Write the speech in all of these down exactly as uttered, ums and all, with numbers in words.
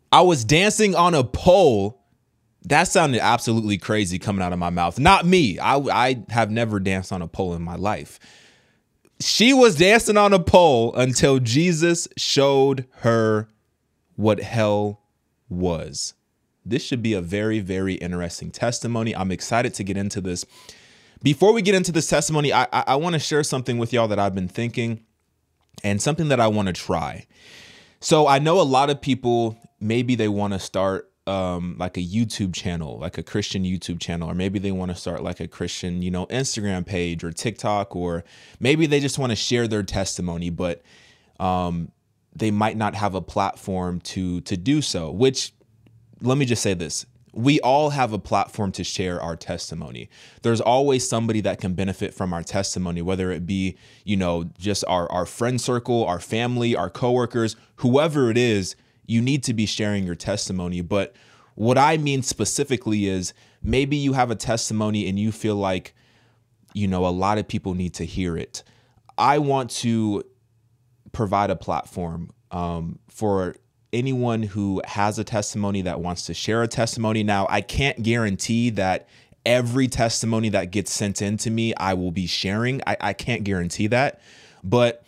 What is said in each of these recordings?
I was dancing on a pole. That sounded absolutely crazy coming out of my mouth. Not me. I, I have never danced on a pole in my life. She was dancing on a pole until Jesus showed her what hell was. This should be a very, very interesting testimony. I'm excited to get into this. Before we get into this testimony, I, I, I want to share something with y'all that I've been thinking and something that I want to try. So I know a lot of people, maybe they want to start um, like a YouTube channel, like a Christian YouTube channel, or maybe they want to start like a Christian, you know, Instagram page or TikTok, or maybe they just want to share their testimony, but um, they might not have a platform to to do so, which, let me just say this. We all have a platform to share our testimony. There's always somebody that can benefit from our testimony, whether it be, you know, just our, our friend circle, our family, our coworkers, whoever it is, you need to be sharing your testimony. But what I mean specifically is maybe you have a testimony and you feel like, you know, a lot of people need to hear it. I want to provide a platform um, for anyone who has a testimony that wants to share a testimony. Now, I can't guarantee that every testimony that gets sent in to me, I will be sharing. I, I can't guarantee that, but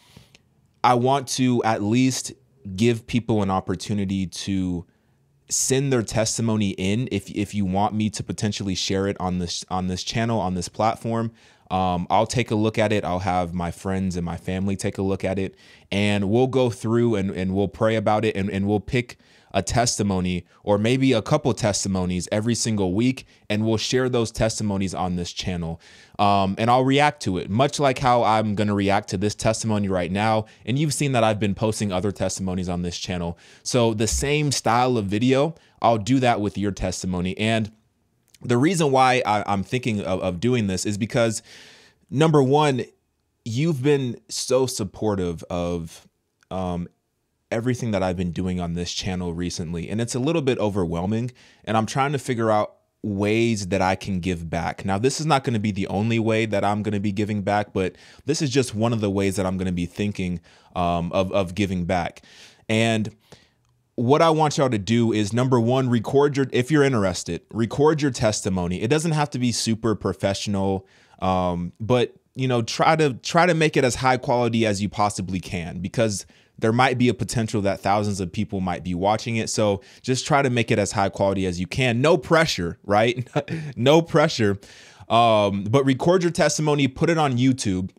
I want to at least give people an opportunity to send their testimony in. If, if you want me to potentially share it on this, on this channel, on this platform, Um, I'll take a look at it. I'll have my friends and my family take a look at it, and we'll go through and, and we'll pray about it, and, and we'll pick a testimony or maybe a couple testimonies every single week, and we'll share those testimonies on this channel. Um, and I'll react to it, much like how I'm going to react to this testimony right now. And you've seen that I've been posting other testimonies on this channel. So the same style of video, I'll do that with your testimony. And the reason why I, I'm thinking of, of doing this is because, number one, you've been so supportive of um, everything that I've been doing on this channel recently, and it's a little bit overwhelming, and I'm trying to figure out ways that I can give back. Now, this is not going to be the only way that I'm going to be giving back, but this is just one of the ways that I'm going to be thinking um, of, of giving back. And what I want y'all to do is, number one, record your, if you're interested, record your testimony. It doesn't have to be super professional, um, but, you know, try to try to make it as high quality as you possibly can, because there might be a potential that thousands of people might be watching it. So just try to make it as high quality as you can. No pressure, right? No pressure. Um, but record your testimony, put it on YouTube.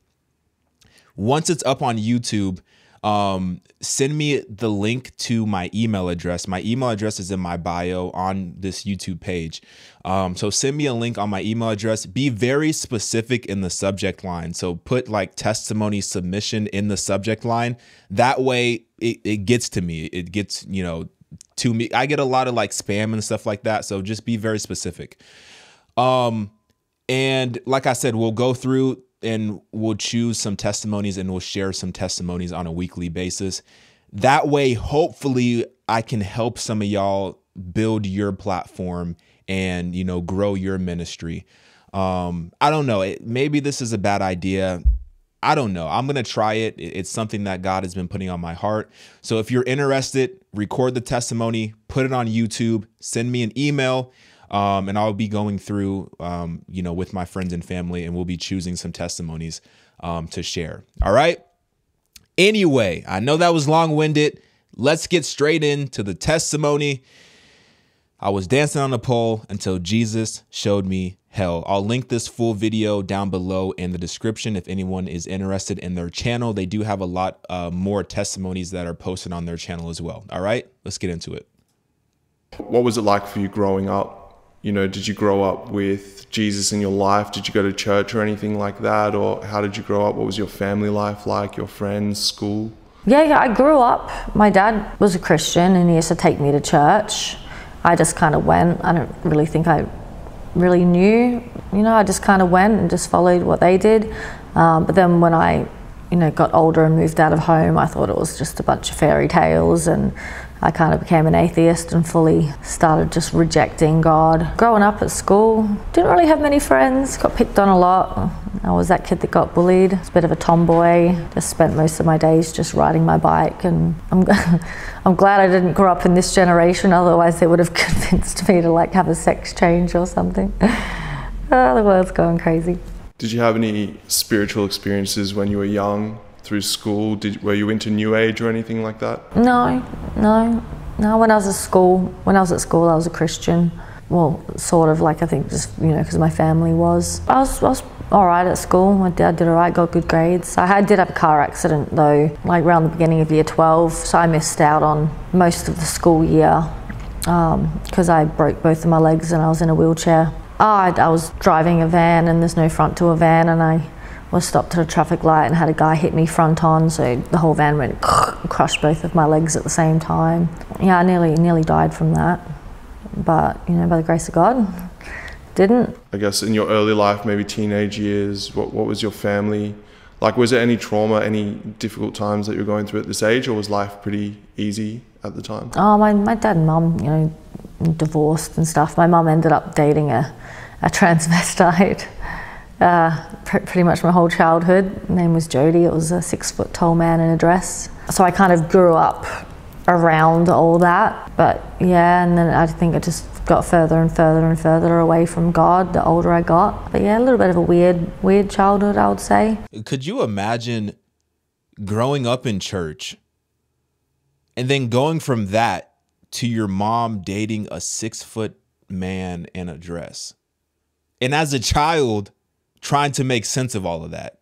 Once it's up on YouTube, Um, send me the link to my email address. My email address is in my bio on this YouTube page. Um, so send me a link on my email address. Be very specific in the subject line. So put like testimony submission in the subject line. That way it, it gets to me. It gets, you know, to me. I get a lot of like spam and stuff like that. So just be very specific. Um, and like I said, we'll go through and we'll choose some testimonies and we'll share some testimonies on a weekly basis. That way, hopefully I can help some of y'all build your platform and, you know, grow your ministry. Um, I don't know. It, maybe this is a bad idea. I don't know. I'm going to try it. It's something that God has been putting on my heart. So if you're interested, record the testimony, put it on YouTube, send me an email. Um, and I'll be going through, um, you know, with my friends and family, and we'll be choosing some testimonies um, to share. All right. Anyway, I know that was long-winded. Let's get straight into the testimony. I was dancing on a pole until Jesus showed me hell. I'll link this full video down below in the description if anyone is interested in their channel. They do have a lot uh, more testimonies that are posted on their channel as well. All right, let's get into it. What was it like for you growing up? You know, did you grow up with Jesus in your life? Did you go to church or anything like that? Or how did you grow up? What was your family life like, your friends, school? Yeah, yeah, I grew up. My dad was a Christian and he used to take me to church. I just kind of went. I don't really think I really knew, you know, I just kind of went and just followed what they did. Um, but then when I, you know, got older and moved out of home, I thought it was just a bunch of fairy tales and I kind of became an atheist and fully started just rejecting God. Growing up at school, didn't really have many friends, got picked on a lot. I was that kid that got bullied. I was a bit of a tomboy. Just spent most of my days just riding my bike, and I'm, I'm glad I didn't grow up in this generation, otherwise they would have convinced me to like have a sex change or something. Oh, the world's going crazy. Did you have any spiritual experiences when you were young through school? Did, were you into New Age or anything like that? No, no, no. When I was at school, when I was at school, I was a Christian. Well, sort of like, I think just, you know, because my family was. I was, I was all right at school. My dad did all right, got good grades. I had, did have a car accident though, like around the beginning of year twelve, so I missed out on most of the school year because um, I broke both of my legs and I was in a wheelchair. Oh, I, I was driving a van and there's no front to a van, and I was stopped at a traffic light and had a guy hit me front on, so the whole van went and crushed both of my legs at the same time. Yeah, I nearly, nearly died from that. But, you know, by the grace of God, didn't. I guess in your early life, maybe teenage years, what, what was your family like? Was there any trauma, any difficult times that you were going through at this age, or was life pretty easy at the time? Oh, my, my dad and mum, you know, divorced and stuff. My mum ended up dating a, a transvestite uh, pr pretty much my whole childhood. His name was Jody. It was a six foot tall man in a dress. So I kind of grew up around all that, but yeah, and then I think it just got further and further and further away from God the older I got. But yeah, a little bit of a weird, weird childhood, I would say. Could you imagine growing up in church and then going from that to your mom dating a six foot man in a dress? And as a child, trying to make sense of all of that.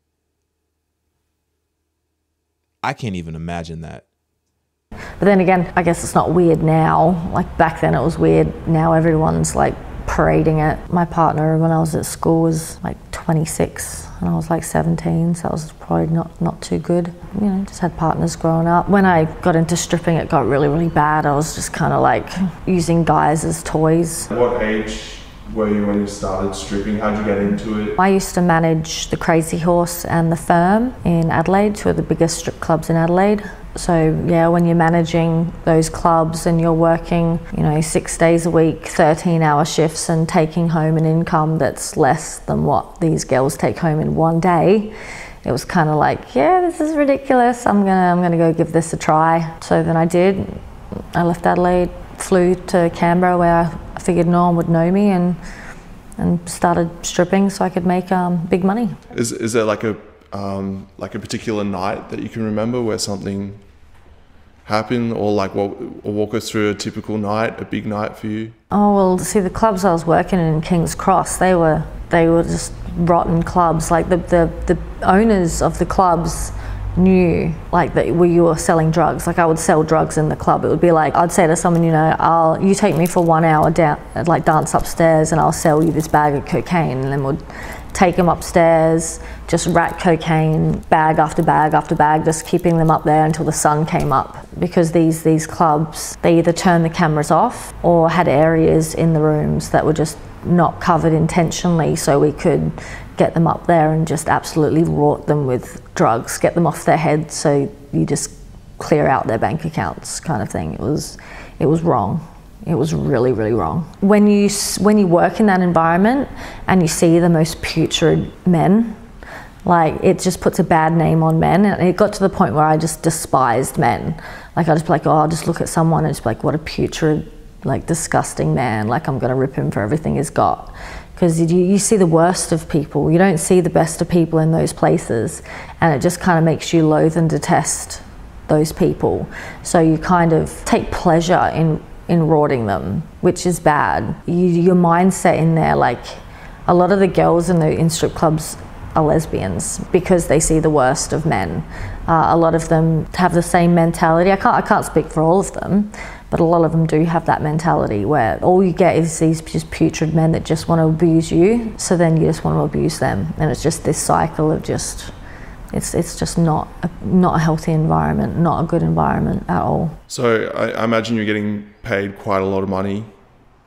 I can't even imagine that. But then again, I guess it's not weird now. Like back then it was weird. Now everyone's like parading it. My partner when I was at school was like twenty-six and I was like seventeen, so that was probably not, not too good. You know, just had partners growing up. When I got into stripping, it got really, really bad. I was just kind of like using guys as toys. What age were you when you started stripping? How'd you get into it? I used to manage the Crazy Horse and the Firm in Adelaide, two of the biggest strip clubs in Adelaide. So yeah, when you're managing those clubs and you're working, you know, six days a week, thirteen hour shifts and taking home an income that's less than what these girls take home in one day, it was kind of like, yeah, this is ridiculous. I'm gonna, I'm gonna go give this a try. So then I did. I left Adelaide, flew to Canberra where I figured no one would know me, and and started stripping so I could make um, big money. Is is there like a um, like a particular night that you can remember where something happen, or like what, or walk us through a typical night, a big night for you? Oh well, see, the clubs I was working in in King's Cross, they were they were just rotten clubs. Like the the, the owners of the clubs knew like that we you were selling drugs. Like I would sell drugs in the club. It would be like I'd say to someone, you know, I'll you take me for one hour down, like dance upstairs, and I'll sell you this bag of cocaine, and then we'd take them upstairs, just rack cocaine, bag after bag after bag, just keeping them up there until the sun came up. Because these these clubs, they either turned the cameras off or had areas in the rooms that were just not covered intentionally, so we could get them up there and just absolutely rort them with drugs, get them off their heads, so you just clear out their bank accounts, kind of thing. It was, it was wrong. It was really, really wrong. When you when you work in that environment and you see the most putrid men, like it just puts a bad name on men. And it got to the point where I just despised men. Like I just be like, oh, I'll just look at someone and just be like, what a putrid, like disgusting man. Like I'm gonna rip him for everything he's got. Because you, you see the worst of people. You don't see the best of people in those places. And it just kind of makes you loathe and detest those people. So you kind of take pleasure in in rorting them, which is bad. You, your mindset in there, like a lot of the girls in the in strip clubs are lesbians because they see the worst of men. Uh, a lot of them have the same mentality. I can't, I can't speak for all of them, but a lot of them do have that mentality where all you get is these just putrid men that just want to abuse you, so then you just want to abuse them. And it's just this cycle of just, it's it's just not a, not a healthy environment, not a good environment at all. So I, I imagine you're getting paid quite a lot of money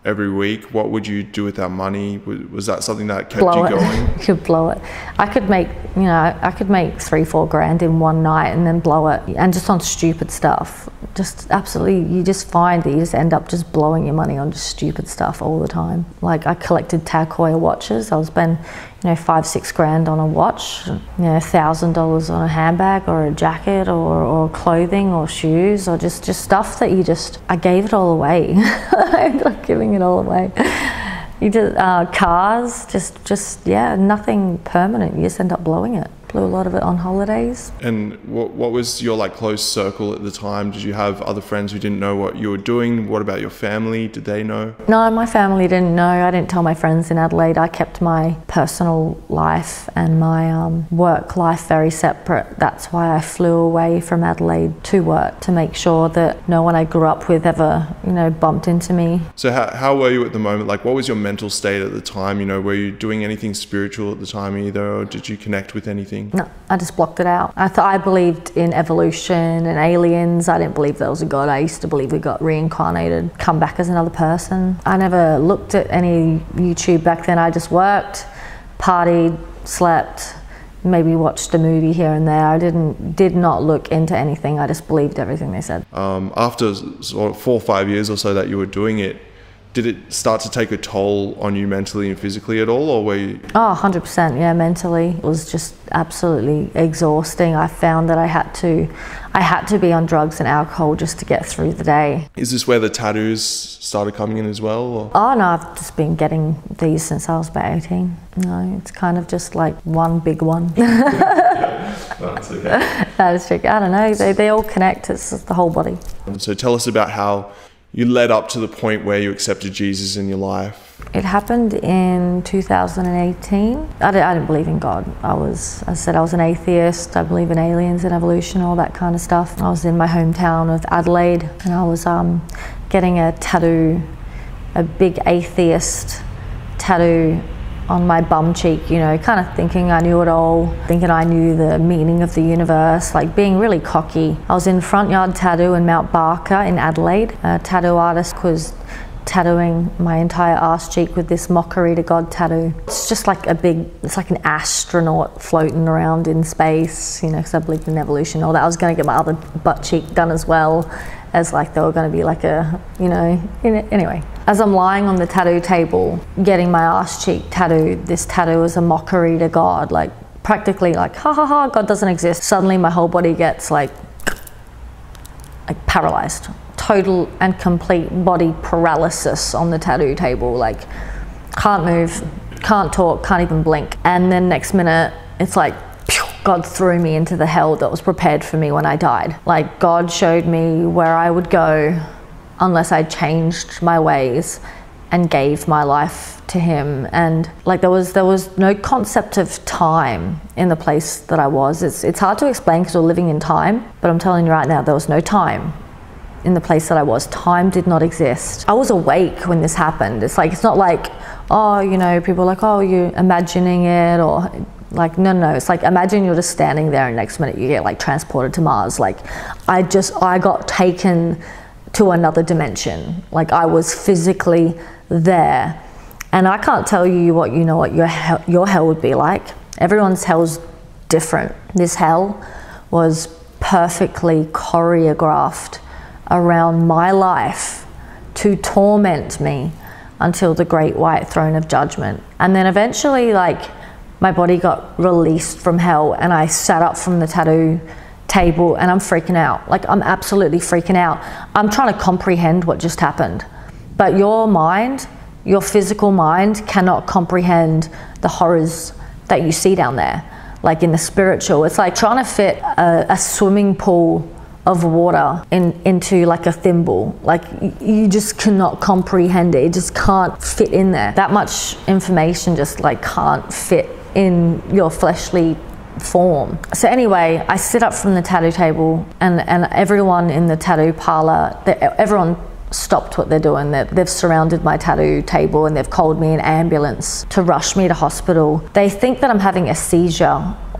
every week, what would you do with that money? Was that something that kept blow you it. going? You could blow it. I could make, you know, I could make three, four grand in one night and then blow it, and just on stupid stuff. Just absolutely, you just find that you just end up just blowing your money on just stupid stuff all the time. Like I collected Tag Heuer watches. I was spending, you know, five, six grand on a watch, you know, a thousand dollars on a handbag or a jacket or, or clothing or shoes or just, just stuff that you just, I gave it all away. I ended up giving it all away. You just, uh, cars, just, just, yeah, nothing permanent. You just end up blowing it. Blew a lot of it on holidays. And what, what was your like close circle at the time? Did you have other friends who didn't know what you were doing? What about your family? Did they know? No, my family didn't know. I didn't tell my friends in Adelaide. I kept my personal life and my um, work life very separate. That's why I flew away from Adelaide to work, to make sure that no one I grew up with ever, you know, bumped into me. So how, how were you at the moment? Like, what was your mental state at the time? You know, were you doing anything spiritual at the time either, or did you connect with anything? No, I just blocked it out. I thought I believed in evolution and aliens. I didn't believe there was a God. I used to believe we got reincarnated, come back as another person. I never looked at any YouTube back then. I just worked, partied, slept, maybe watched a movie here and there. I didn't, did not look into anything. I just believed everything they said. Um, after sort of four or five years or so that you were doing it, did it start to take a toll on you mentally and physically at all, or were you? Oh, one hundred percent, yeah, mentally. It was just absolutely exhausting. I found that I had to, I had to be on drugs and alcohol just to get through the day. Is this where the tattoos started coming in as well? Or? Oh no, I've just been getting these since I was about eighteen. No, it's kind of just like one big one. Yeah, that's okay. That is tricky. I don't know, they, they all connect, it's just the whole body. So tell us about how you led up to the point where you accepted Jesus in your life. It happened in two thousand eighteen. I didn't, I didn't believe in God. I was, I said I was an atheist. I believe in aliens and evolution, all that kind of stuff. I was in my hometown of Adelaide, and I was um, getting a tattoo, a big atheist tattoo on my bum cheek, you know, kind of thinking I knew it all, thinking I knew the meaning of the universe, like being really cocky. I was in Front Yard Tattoo in Mount Barker in Adelaide. A tattoo artist was tattooing my entire arse cheek with this mockery to God tattoo. It's just like a big, it's like an astronaut floating around in space, you know, because I believed in evolution and all that. I was going to get my other butt cheek done as well, as like they were going to be like a, you know, anyway. As I'm lying on the tattoo table, getting my arse cheek tattooed, this tattoo is a mockery to God, like practically like, ha ha ha, God doesn't exist. Suddenly my whole body gets like, like paralyzed. Total and complete body paralysis on the tattoo table, like can't move, can't talk, can't even blink. And then next minute, it's like, God threw me into the hell that was prepared for me when I died. Like God showed me where I would go unless I changed my ways and gave my life to Him. And like there was there was no concept of time in the place that I was. It's it's hard to explain because we're living in time, but I'm telling you right now, there was no time in the place that I was. Time did not exist. I was awake when this happened. It's like, it's not like, oh, you know, people are like, oh, you're imagining it, or like, no, no, it's like, imagine you're just standing there and next minute you get like transported to Mars. Like I just, I got taken to another dimension. Like I was physically there. And I can't tell you what, you know, what your hell, your hell would be like. Everyone's hell's different. This hell was perfectly choreographed around my life to torment me until the great white throne of judgment. And then eventually, like, my body got released from hell and I sat up from the tattoo table and I'm freaking out. Like, I'm absolutely freaking out. I'm trying to comprehend what just happened. But your mind, your physical mind cannot comprehend the horrors that you see down there. Like in the spiritual, it's like trying to fit a, a swimming pool of water in, into like a thimble. Like you just cannot comprehend it. It just can't fit in there. That much information just like can't fit in your fleshly form. So anyway, I sit up from the tattoo table and, and everyone in the tattoo parlor, everyone stopped what they're doing. They've, they've surrounded my tattoo table and they've called me an ambulance to rush me to hospital. They think that I'm having a seizure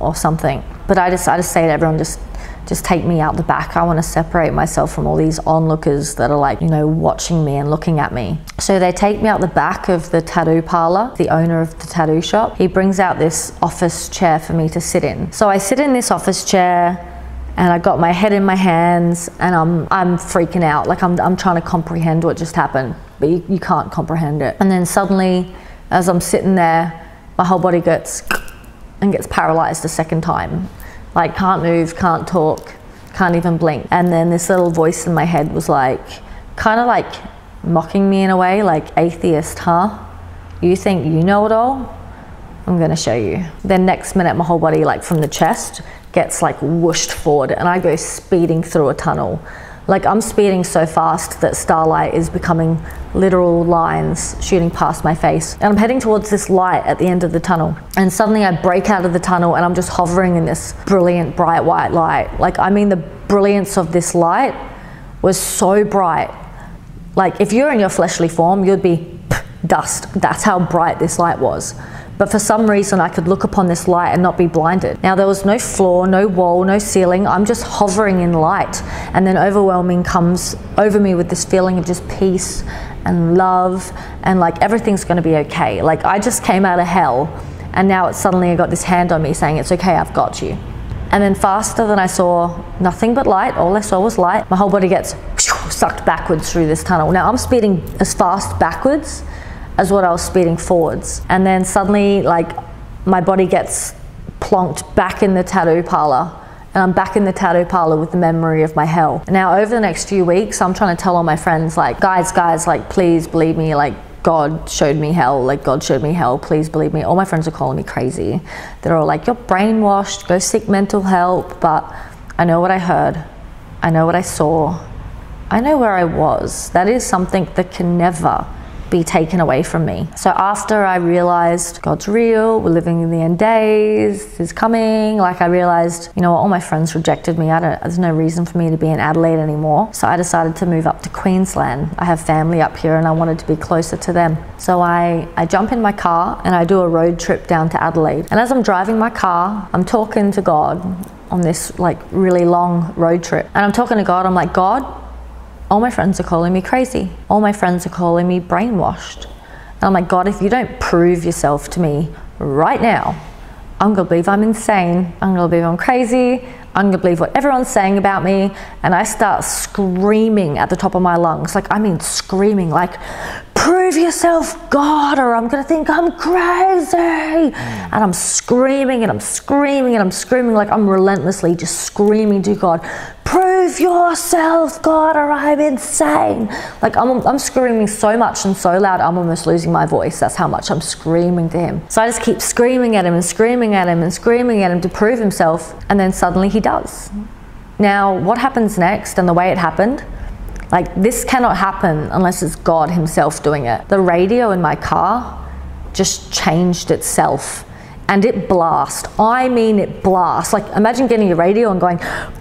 or something. But I just, I just say to everyone, just, just take me out the back. I want to separate myself from all these onlookers that are like, you know, watching me and looking at me. So they take me out the back of the tattoo parlor, the owner of the tattoo shop. He brings out this office chair for me to sit in. So I sit in this office chair and I got my head in my hands and I'm, I'm freaking out. Like I'm, I'm trying to comprehend what just happened, but you, you can't comprehend it. And then suddenly, as I'm sitting there, my whole body gets and gets paralyzed a second time. Like can't move, can't talk, can't even blink. And then this little voice in my head was like, kind of like mocking me in a way, like, atheist, huh? You think you know it all? I'm gonna show you. Then next minute, my whole body, like from the chest, gets like whooshed forward and I go speeding through a tunnel. Like I'm speeding so fast that starlight is becoming literal lines shooting past my face. And I'm heading towards this light at the end of the tunnel. And suddenly I break out of the tunnel and I'm just hovering in this brilliant, bright white light. Like, I mean, the brilliance of this light was so bright. Like if you're in your fleshly form, you'd be dust. That's how bright this light was. But for some reason I could look upon this light and not be blinded. Now there was no floor, no wall, no ceiling. I'm just hovering in light. And then overwhelming comes over me with this feeling of just peace and love and like everything's gonna be okay. Like I just came out of hell and now it's suddenly I got this hand on me saying, it's okay, I've got you. And then faster than I saw nothing but light, all I saw was light, my whole body gets sucked backwards through this tunnel. Now I'm speeding as fast backwards as what I was speeding forwards. And then suddenly, like, my body gets plonked back in the tattoo parlor and I'm back in the tattoo parlor with the memory of my hell. Now, over the next few weeks, I'm trying to tell all my friends, like, guys, guys, like, please believe me, like, God showed me hell, like, God showed me hell, please believe me. All my friends are calling me crazy. They're all like, you're brainwashed, go seek mental help. But I know what I heard. I know what I saw. I know where I was. That is something that can never be taken away from me. So after I realized God's real, we're living in the end days, He's coming, like I realized, you know, all my friends rejected me. I don't, there's no reason for me to be in Adelaide anymore. So I decided to move up to Queensland. I have family up here and I wanted to be closer to them. So I, I jump in my car and I do a road trip down to Adelaide. And as I'm driving my car, I'm talking to God on this like really long road trip. And I'm talking to God, I'm like, God, all my friends are calling me crazy. All my friends are calling me brainwashed. And I'm like, God, if you don't prove yourself to me right now, I'm gonna believe I'm insane. I'm gonna believe I'm crazy. I'm gonna believe what everyone's saying about me. And I start screaming at the top of my lungs. Like, I mean screaming, like, prove yourself, God, or I'm gonna think I'm crazy. And I'm screaming and I'm screaming and I'm screaming, like I'm relentlessly just screaming to God, prove yourself, God, or I'm insane. Like I'm, I'm screaming so much and so loud, I'm almost losing my voice. That's how much I'm screaming to Him. So I just keep screaming at Him and screaming at Him and screaming at Him to prove Himself. And then suddenly He does. Now, what happens next and the way it happened, like this cannot happen unless it's God Himself doing it. The radio in my car just changed itself and it blast. I mean it blast. Like imagine getting your radio and going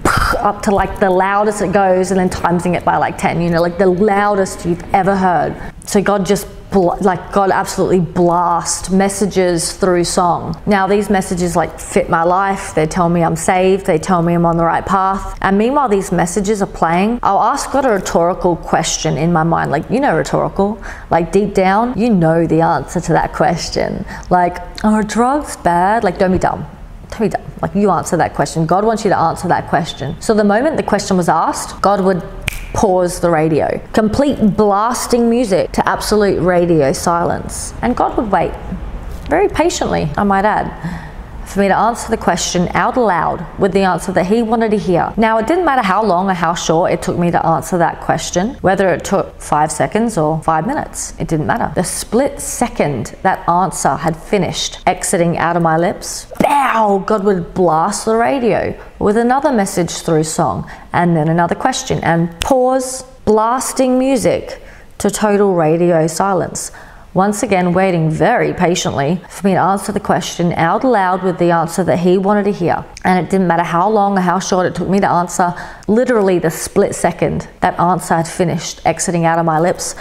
up to like the loudest it goes and then timesing it by like ten, you know, like the loudest you've ever heard. So God just like God absolutely blast messages through song. Now these messages like fit my life. They tell me I'm saved. They tell me I'm on the right path. And meanwhile these messages are playing, I'll ask God a rhetorical question in my mind. Like, you know, rhetorical, like deep down, you know the answer to that question. Like, are drugs bad? Like, don't be dumb. Don't be dumb. Like, you answer that question. God wants you to answer that question. So the moment the question was asked, God would pause the radio. Complete blasting music to absolute radio silence. And God would wait, very patiently, I might add, for me to answer the question out loud with the answer that He wanted to hear. Now, it didn't matter how long or how short it took me to answer that question, whether it took five seconds or five minutes, it didn't matter. The split second that answer had finished exiting out of my lips, bow, God would blast the radio with another message through song and then another question and pause, blasting music to total radio silence. Once again, waiting very patiently for me to answer the question out loud with the answer that He wanted to hear. And it didn't matter how long or how short it took me to answer, literally the split second that answer had finished exiting out of my lips,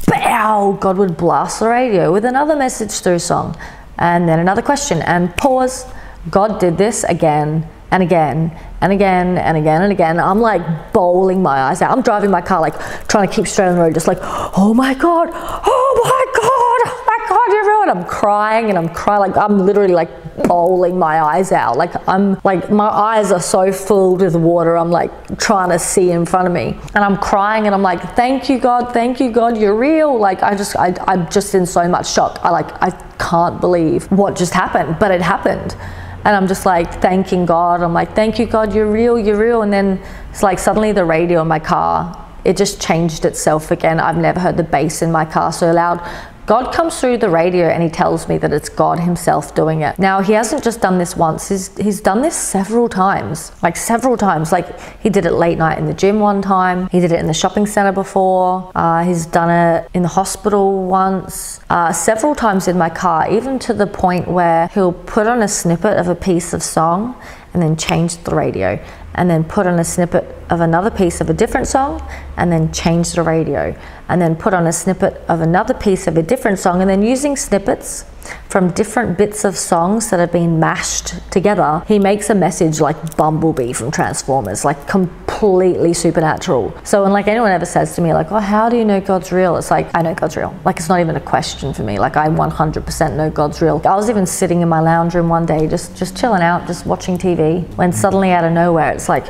bow, God would blast the radio with another message through song and then another question and pause, God did this again and again and again and again and again. I'm like bawling my eyes out. I'm driving my car, like trying to keep straight on the road, just like, oh my God, oh my God, oh my God, you're real. And I'm crying and I'm crying, like I'm literally like bawling my eyes out. Like I'm like, my eyes are so filled with water. I'm like trying to see in front of me, and I'm crying and I'm like, thank you God, thank you God, you're real. Like I just, I, I'm just in so much shock. I like, I can't believe what just happened, but it happened. And I'm just like thanking God. I'm like, thank you God, you're real, you're real. And then it's like suddenly the radio in my car, it just changed itself again. I've never heard the bass in my car so loud. God comes through the radio and he tells me that it's God himself doing it. Now, he hasn't just done this once, he's, he's done this several times, like several times. Like he did it late night in the gym one time, he did it in the shopping center before, uh, he's done it in the hospital once, uh, several times in my car, even to the point where he'll put on a snippet of a piece of song and then change the radio, and then put on a snippet of another piece of a different song and then change the radio, and then put on a snippet of another piece of a different song, and then using snippets from different bits of songs that have been mashed together, he makes a message like Bumblebee from Transformers, like completely supernatural. So when like anyone ever says to me like, oh, how do you know God's real? It's like, I know God's real. Like it's not even a question for me. Like I one hundred percent know God's real. I was even sitting in my lounge room one day, just, just chilling out, just watching T V, when suddenly out of nowhere, it's like,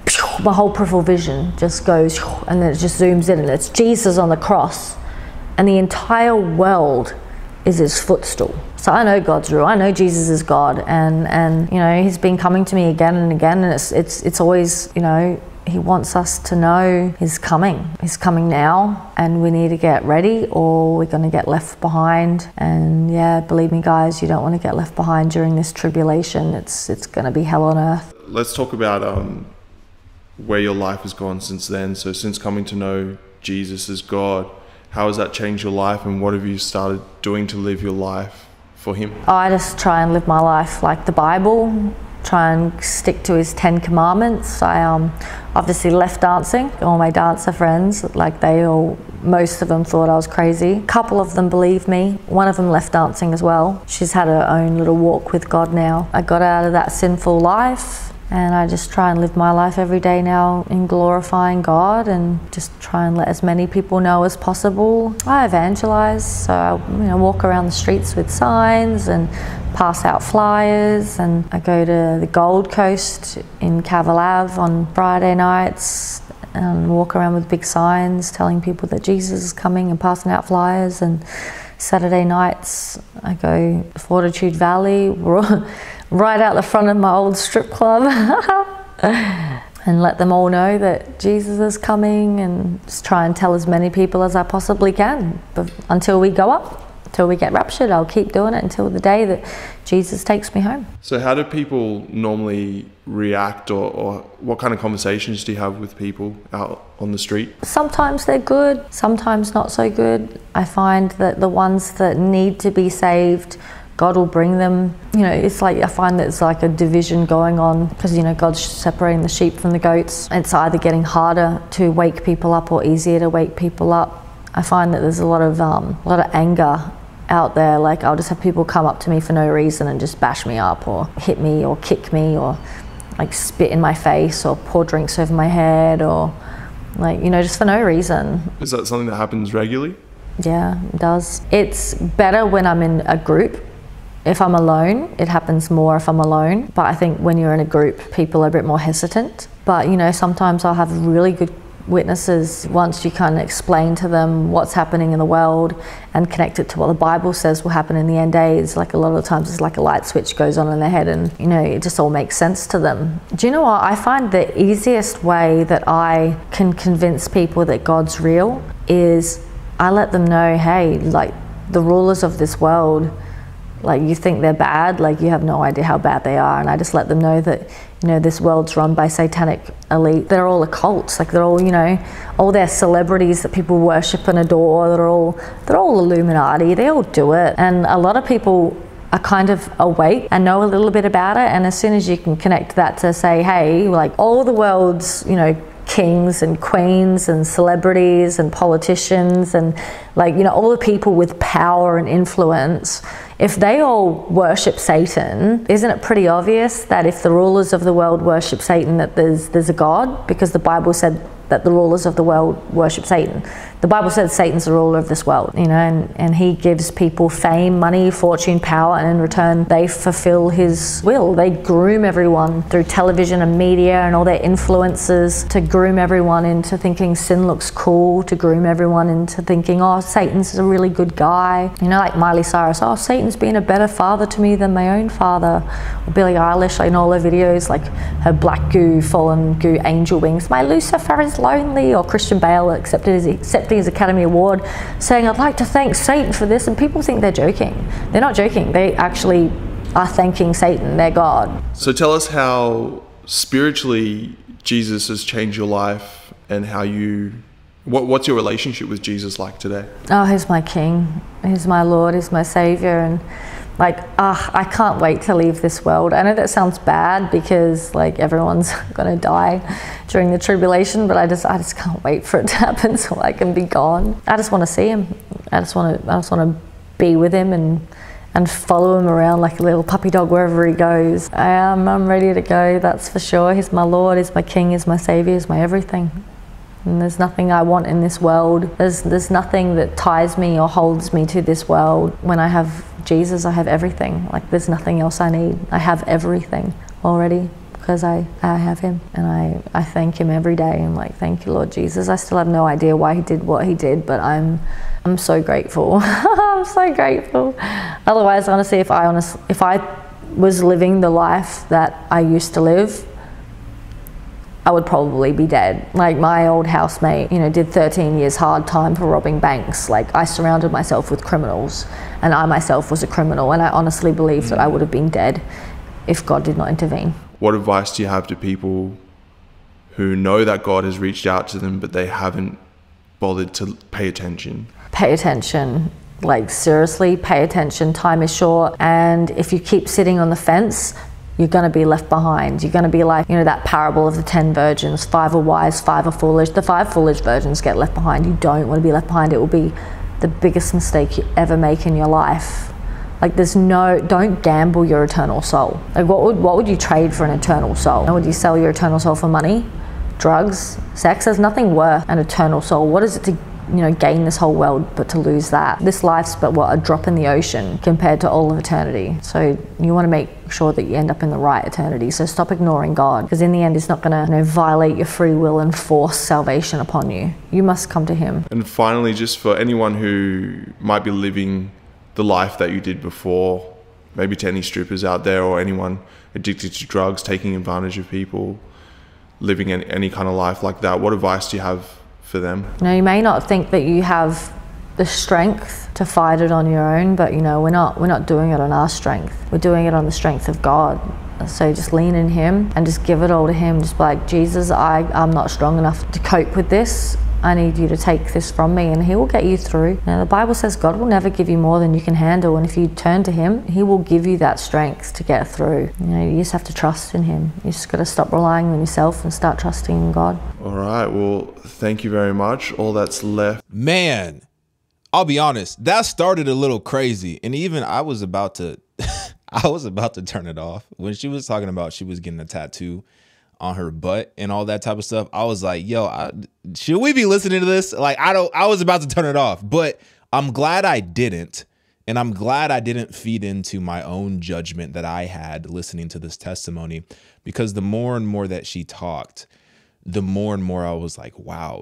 my whole peripheral vision just goes, and then it just zooms in and it's Jesus on the cross, and the entire world is his footstool. So I know God's real. I know Jesus is God, and and you know he's been coming to me again and again, and it's it's it's always, you know, he wants us to know he's coming. He's coming now, and we need to get ready or we're going to get left behind. And yeah, believe me guys, you don't want to get left behind during this tribulation. It's it's going to be hell on earth. Let's talk about um where your life has gone since then. So since coming to know Jesus as God, how has that changed your life, and what have you started doing to live your life for him? I just try and live my life like the Bible, try and stick to his Ten Commandments. I um, obviously left dancing. All my dancer friends, like they all, most of them thought I was crazy. A couple of them believed me. One of them left dancing as well. She's had her own little walk with God now. I got out of that sinful life, and I just try and live my life every day now in glorifying God, and just try and let as many people know as possible. I evangelize, so I you know, walk around the streets with signs and pass out flyers, and I go to the Gold Coast in Cavill on Friday nights and walk around with big signs telling people that Jesus is coming and passing out flyers. And Saturday nights I go to Fortitude Valley, right out the front of my old strip club and let them all know that Jesus is coming, and just try and tell as many people as I possibly can. But until we go up, until we get raptured, I'll keep doing it until the day that Jesus takes me home. So how do people normally react, or, or what kind of conversations do you have with people out on the street? Sometimes they're good, sometimes not so good. I find that the ones that need to be saved, God will bring them. You know, it's like, I find that it's like a division going on, because, you know, God's separating the sheep from the goats. It's either getting harder to wake people up or easier to wake people up. I find that there's a lot of um, a lot of anger out there. Like, I'll just have people come up to me for no reason and just bash me up or hit me or kick me or like spit in my face or pour drinks over my head, or like, you know, just for no reason. Is that something that happens regularly? Yeah, it does. It's better when I'm in a group. If I'm alone, it happens more if I'm alone. But I think when you're in a group, people are a bit more hesitant. But, you know, sometimes I'll have really good witnesses once you kind of explain to them what's happening in the world and connect it to what the Bible says will happen in the end days. Like, a lot of the times it's like a light switch goes on in their head, and, you know, it just all makes sense to them. Do you know what? I find the easiest way that I can convince people that God's real is I let them know, hey, like, the rulers of this world, like, you think they're bad, like, you have no idea how bad they are. And I just let them know that, you know, this world's run by satanic elite. They're all occults, like, they're all, you know, all their celebrities that people worship and adore, they're all, they're all Illuminati, they all do it. And a lot of people are kind of awake and know a little bit about it. And as soon as you can connect that to say, hey, like, all the world's, you know, kings and queens and celebrities and politicians and like, you know, all the people with power and influence, if they all worship Satan, isn't it pretty obvious that if the rulers of the world worship Satan, that there's there's a God? Because the Bible said that the rulers of the world worship Satan. The Bible says Satan's the ruler of this world, you know, and, and he gives people fame, money, fortune, power, and in return they fulfill his will. They groom everyone through television and media and all their influences to groom everyone into thinking sin looks cool, to groom everyone into thinking, oh, Satan's a really good guy. You know, like Miley Cyrus, oh, Satan's been a better father to me than my own father. Or Billie Eilish, like in all her videos, like her black goo, fallen goo, angel wings, my Lucifer is lonely. Or Christian Bale accepted his, accepting his Academy Award, saying, I'd like to thank Satan for this. And people think they're joking. They're not joking. They actually are thanking Satan, their God. So tell us how spiritually Jesus has changed your life and how you, what, what's your relationship with Jesus like today? Oh, he's my King. He's my Lord. He's my Savior. And like, ah, I can't wait to leave this world. I know that sounds bad because like everyone's gonna die during the tribulation, but I just, I just can't wait for it to happen so I can be gone. I just want to see him. I just want to, I just want to be with him and and follow him around like a little puppy dog wherever he goes. I am, I'm ready to go. That's for sure. He's my Lord. He's my King. He's my Savior. He's my everything. And there's nothing I want in this world. There's there's nothing that ties me or holds me to this world. When I have Jesus, I have everything. Like there's nothing else I need. I have everything already because I, I have him. And I, I thank him every day. I'm like, thank you, Lord Jesus. I still have no idea why he did what he did, but I'm I'm so grateful. I'm so grateful. Otherwise, honestly, if I honest, if I was living the life that I used to live, I would probably be dead. Like my old housemate, you know, did thirteen years hard time for robbing banks. Like I surrounded myself with criminals and I myself was a criminal, and I honestly believe mm. that I would have been dead if God did not intervene. What advice do you have to people who know that God has reached out to them but they haven't bothered to pay attention? Pay attention. Like seriously, pay attention. Time is short, and if you keep sitting on the fence, you're going to be left behind. You're going to be like, you know, that parable of the ten virgins. Five are wise, five are foolish. The five foolish virgins get left behind. You don't want to be left behind. It will be the biggest mistake you ever make in your life. Like there's no, don't gamble your eternal soul. Like what would, what would you trade for an eternal soul? Would you sell your eternal soul for money, drugs, sex? There's nothing worth an eternal soul. What is it to, you know, gain this whole world but to lose that? This life's but what, a drop in the ocean compared to all of eternity. So you want to make sure that you end up in the right eternity. So stop ignoring God, because in the end he's not going to, you know, violate your free will and force salvation upon you. You must come to him. And finally, just for anyone who might be living the life that you did before, maybe to any strippers out there or anyone addicted to drugs, taking advantage of people, living any, any kind of life like that, what advice do you have for them? You know, you may not think that you have the strength to fight it on your own, but you know, we're not we're not doing it on our strength. We're doing it on the strength of God. So just lean in him and just give it all to him. Just be like, Jesus, I, I'm not strong enough to cope with this. I need you to take this from me, and he will get you through. Now, the Bible says God will never give you more than you can handle, and if you turn to him, he will give you that strength to get through. You know, you just have to trust in him. You just got to stop relying on yourself and start trusting in God. All right, well, thank you very much. All that's left. Man, I'll be honest, that started a little crazy, and even I was about to, I was about to turn it off. When she was talking about she was getting a tattoo on her butt and all that type of stuff, I was like, yo, I, should we be listening to this? Like, I don't, I was about to turn it off, but I'm glad I didn't. And I'm glad I didn't feed into my own judgment that I had listening to this testimony, because the more and more that she talked, the more and more I was like, wow,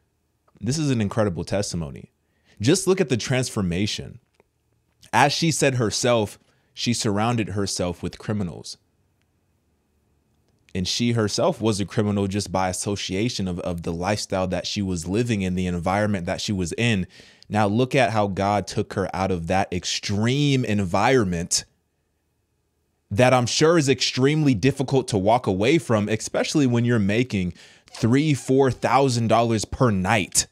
this is an incredible testimony. Just look at the transformation. As she said herself, she surrounded herself with criminals. And she herself was a criminal just by association of, of the lifestyle that she was living in, the environment that she was in. Now look at how God took her out of that extreme environment that I'm sure is extremely difficult to walk away from, especially when you're making three, four thousand dollars per night.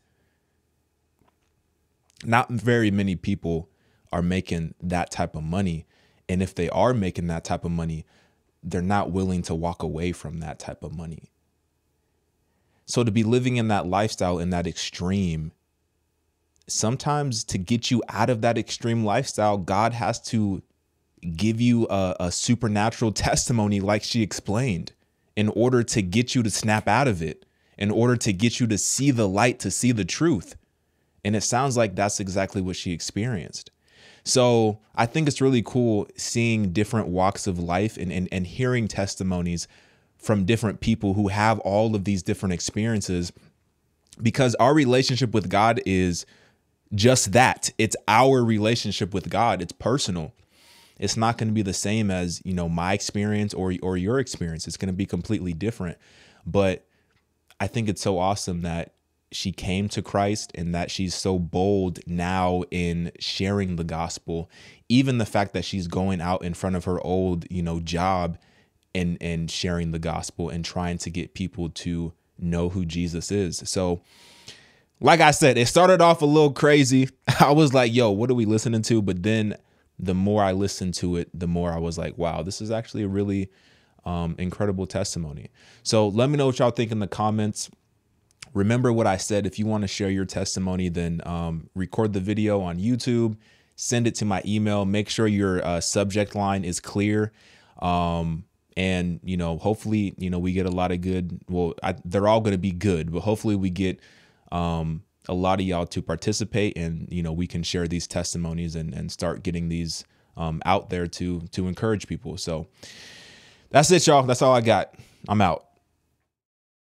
Not very many people are making that type of money. And if they are making that type of money, they're not willing to walk away from that type of money. So to be living in that lifestyle, in that extreme, sometimes to get you out of that extreme lifestyle, God has to give you a, a supernatural testimony like she explained in order to get you to snap out of it, in order to get you to see the light, to see the truth. And it sounds like that's exactly what she experienced. So I think it's really cool seeing different walks of life and, and, and hearing testimonies from different people who have all of these different experiences, because our relationship with God is just that. It's our relationship with God. It's personal. It's not going to be the same as, you know, my experience or, or your experience. It's going to be completely different. But I think it's so awesome that she came to Christ and that she's so bold now in sharing the gospel. Even the fact that she's going out in front of her old, you know, job and, and sharing the gospel and trying to get people to know who Jesus is. So like I said, it started off a little crazy. I was like, yo, what are we listening to? But then the more I listened to it, the more I was like, wow, this is actually a really um, incredible testimony. So let me know what y'all think in the comments. Remember what I said. If you want to share your testimony, then um, record the video on YouTube, send it to my email. Make sure your uh, subject line is clear. Um, and, you know, hopefully, you know, we get a lot of good. Well, I, they're all going to be good, but hopefully we get um, a lot of y'all to participate, and, you know, we can share these testimonies and, and start getting these um, out there to to encourage people. So that's it, y'all. That's all I got. I'm out.